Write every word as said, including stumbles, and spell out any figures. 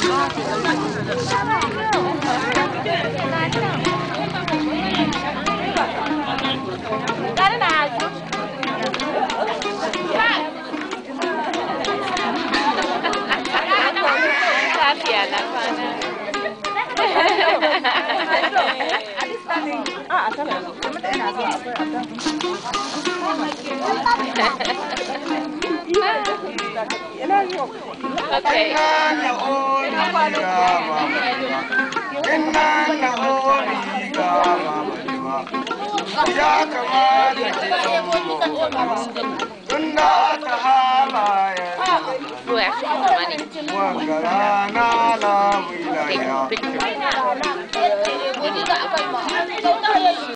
Lafiya na kwana. Ah, a sama. Kuma da ina zuwa akwai a sama. Okay. Ya kamata tunda ta halaye Where? Money. wangara na la wilaya